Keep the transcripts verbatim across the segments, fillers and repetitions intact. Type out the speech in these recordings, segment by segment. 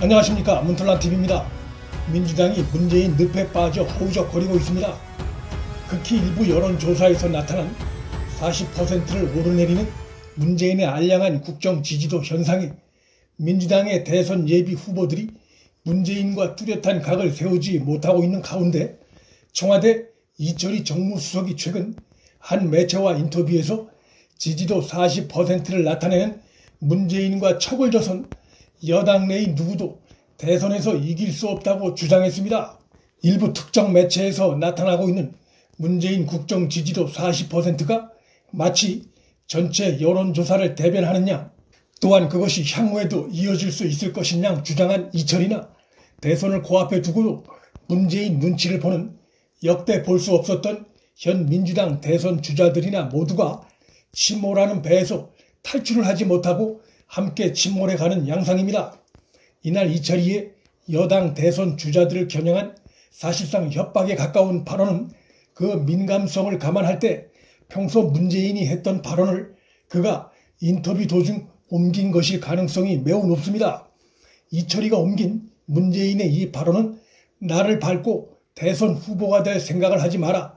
안녕하십니까, 문틀란티비입니다. 민주당이 문재인 늪에 빠져 허우적거리고 있습니다. 극히 일부 여론조사에서 나타난 사십 퍼센트를 오르내리는 문재인의 알량한 국정 지지도 현상에 민주당의 대선 예비 후보들이 문재인과 뚜렷한 각을 세우지 못하고 있는 가운데 청와대 이철희 정무수석이 최근 한 매체와 인터뷰에서 지지도 사십 퍼센트를 나타내는 문재인과 척을 져선 여당 내의 누구도 대선에서 이길 수 없다고 주장했습니다. 일부 특정 매체에서 나타나고 있는 문재인 국정 지지도 사십 퍼센트가 마치 전체 여론조사를 대변하느냐, 또한 그것이 향후에도 이어질 수 있을 것이냐 주장한 이철이나 대선을 코앞에 두고도 문재인 눈치를 보는 역대 볼 수 없었던 현 민주당 대선 주자들이나 모두가 침몰하는 배에서 탈출을 하지 못하고 함께 침몰해가는 양상입니다. 이날 이철희의 여당 대선 주자들을 겨냥한 사실상 협박에 가까운 발언은 그 민감성을 감안할 때 평소 문재인이 했던 발언을 그가 인터뷰 도중 옮긴 것일 가능성이 매우 높습니다. 이철희가 옮긴 문재인의 이 발언은 나를 밟고 대선 후보가 될 생각을 하지 마라,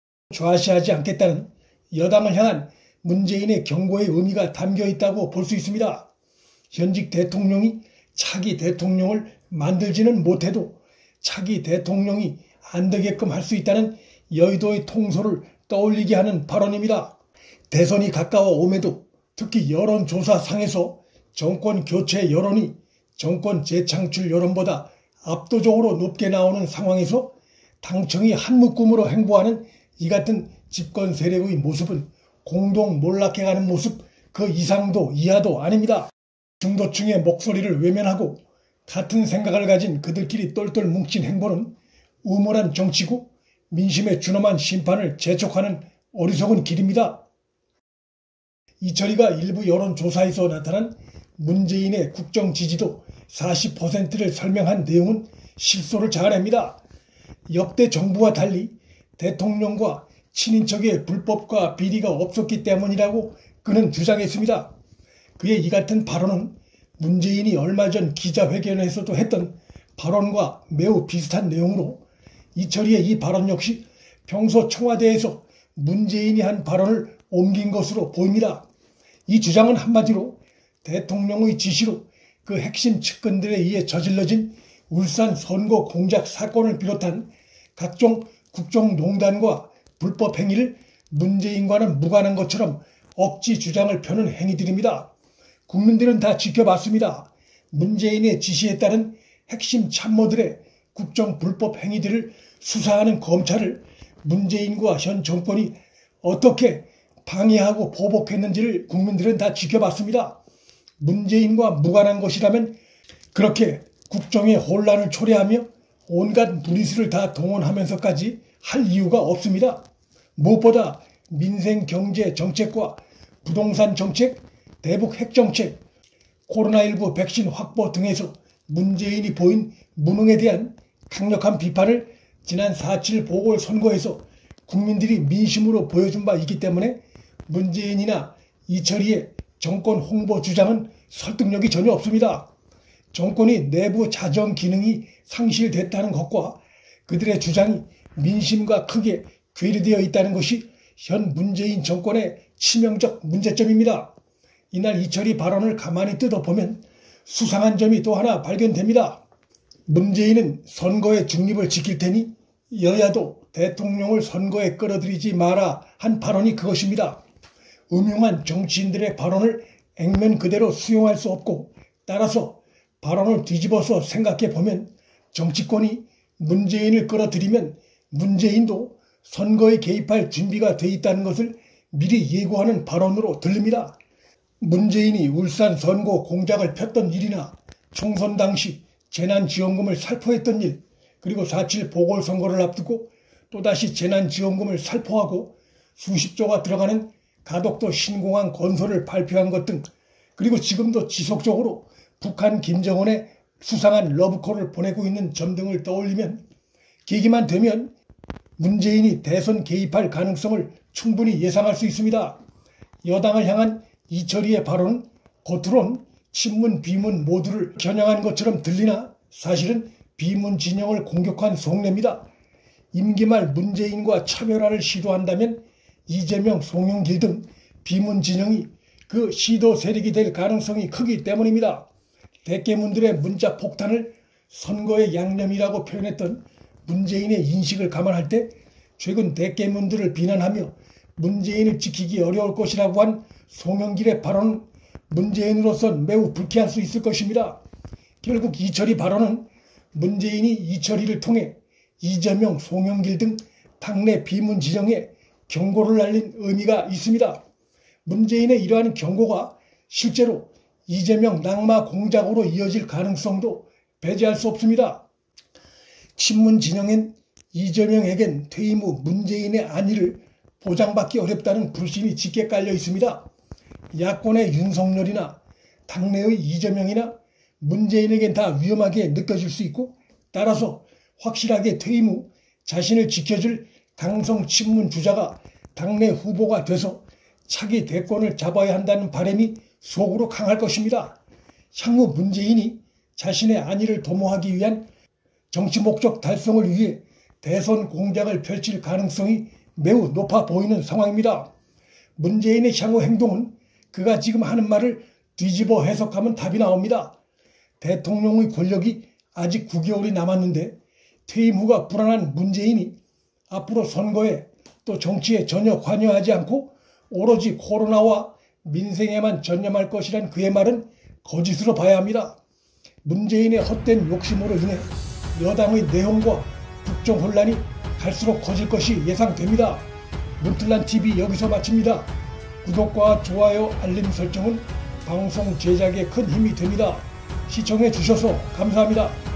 좌시하지 않겠다는 여당을 향한 문재인의 경고의 의미가 담겨 있다고 볼 수 있습니다. 현직 대통령이 차기 대통령을 만들지는 못해도 차기 대통령이 안 되게끔 할 수 있다는 여의도의 통솔을 떠올리게 하는 발언입니다. 대선이 가까워 옴에도 특히 여론조사상에서 정권 교체 여론이 정권 재창출 여론보다 압도적으로 높게 나오는 상황에서 당청이 한묶음으로 행보하는 이 같은 집권 세력의 모습은 공동 몰락해가는 모습 그 이상도 이하도 아닙니다. 중도층의 목소리를 외면하고 같은 생각을 가진 그들끼리 똘똘 뭉친 행보는 우물한 정치고 민심에 준엄한 심판을 재촉하는 어리석은 길입니다. 이철희가 일부 여론조사에서 나타난 문재인의 국정 지지도 사십 퍼센트를 설명한 내용은 실소를 자아냅니다. 역대 정부와 달리 대통령과 친인척의 불법과 비리가 없었기 때문이라고 그는 주장했습니다. 그의 이 같은 발언은 문재인이 얼마 전 기자회견에서도 했던 발언과 매우 비슷한 내용으로 이철희의 이 발언 역시 평소 청와대에서 문재인이 한 발언을 옮긴 것으로 보입니다. 이 주장은 한마디로 대통령의 지시로 그 핵심 측근들에 의해 저질러진 울산 선거 공작 사건을 비롯한 각종 국정농단과 불법 행위를 문재인과는 무관한 것처럼 억지 주장을 펴는 행위들입니다. 국민들은 다 지켜봤습니다. 문재인의 지시에 따른 핵심 참모들의 국정 불법 행위들을 수사하는 검찰을 문재인과 현 정권이 어떻게 방해하고 보복했는지를 국민들은 다 지켜봤습니다. 문재인과 무관한 것이라면 그렇게 국정의 혼란을 초래하며 온갖 무리수를 다 동원하면서까지 할 이유가 없습니다. 무엇보다 민생 경제 정책과 부동산 정책, 대북 핵정책, 코로나십구 백신 확보 등에서 문재인이 보인 무능에 대한 강력한 비판을 지난 사 칠 보궐선거에서 국민들이 민심으로 보여준 바 있기 때문에 문재인이나 이철희의 정권 홍보 주장은 설득력이 전혀 없습니다. 정권이 내부 자정 기능이 상실됐다는 것과 그들의 주장이 민심과 크게 괴리되어 있다는 것이 현 문재인 정권의 치명적 문제점입니다. 이날 이철희 발언을 가만히 뜯어보면 수상한 점이 또 하나 발견됩니다. 문재인은 선거의 중립을 지킬 테니 여야도 대통령을 선거에 끌어들이지 마라 한 발언이 그것입니다. 음흉한 정치인들의 발언을 액면 그대로 수용할 수 없고, 따라서 발언을 뒤집어서 생각해 보면 정치권이 문재인을 끌어들이면 문재인도 선거에 개입할 준비가 돼 있다는 것을 미리 예고하는 발언으로 들립니다. 문재인이 울산 선거 공작을 폈던 일이나 총선 당시 재난지원금을 살포했던 일, 그리고 사 칠 보궐선거를 앞두고 또다시 재난지원금을 살포하고 수십조가 들어가는 가덕도 신공항 건설을 발표한 것 등, 그리고 지금도 지속적으로 북한 김정은의 수상한 러브콜을 보내고 있는 점 등을 떠올리면 계기만 되면 문재인이 대선 개입할 가능성을 충분히 예상할 수 있습니다. 여당을 향한 이철희의 발언은 겉으론 친문 비문 모두를 겨냥한 것처럼 들리나 사실은 비문 진영을 공격한 속내입니다. 임기 말 문재인과 차별화를 시도한다면 이재명, 송영길 등 비문 진영이 그 시도 세력이 될 가능성이 크기 때문입니다. 대깨문들의 문자 폭탄을 선거의 양념이라고 표현했던 문재인의 인식을 감안할 때 최근 대깨문들을 비난하며 문재인을 지키기 어려울 것이라고 한 송영길의 발언은 문재인으로선 매우 불쾌할 수 있을 것입니다. 결국 이철이 발언은 문재인이 이철이를 통해 이재명, 송영길 등 당내 비문 진영에 경고를 날린 의미가 있습니다. 문재인의 이러한 경고가 실제로 이재명 낙마 공작으로 이어질 가능성도 배제할 수 없습니다. 친문 진영엔 이재명에겐 퇴임 후 문재인의 안위를 보장받기 어렵다는 불신이 짙게 깔려 있습니다. 야권의 윤석열이나 당내의 이재명이나 문재인에겐 다 위험하게 느껴질 수 있고 따라서 확실하게 퇴임 후 자신을 지켜줄 강성 친문 주자가 당내 후보가 돼서 차기 대권을 잡아야 한다는 바람이 속으로 강할 것입니다. 향후 문재인이 자신의 안위를 도모하기 위한 정치 목적 달성을 위해 대선 공작을 펼칠 가능성이 매우 높아 보이는 상황입니다. 문재인의 향후 행동은 그가 지금 하는 말을 뒤집어 해석하면 답이 나옵니다. 대통령의 권력이 아직 구 개월이 남았는데 퇴임 후가 불안한 문재인이 앞으로 선거에 또 정치에 전혀 관여하지 않고 오로지 코로나와 민생에만 전념할 것이란 그의 말은 거짓으로 봐야 합니다. 문재인의 헛된 욕심으로 인해 여당의 내홍과 국정 혼란이 갈수록 커질 것이 예상됩니다. 문틀란티비 여기서 마칩니다. 구독과 좋아요, 알림 설정은 방송 제작에 큰 힘이 됩니다. 시청해 주셔서 감사합니다.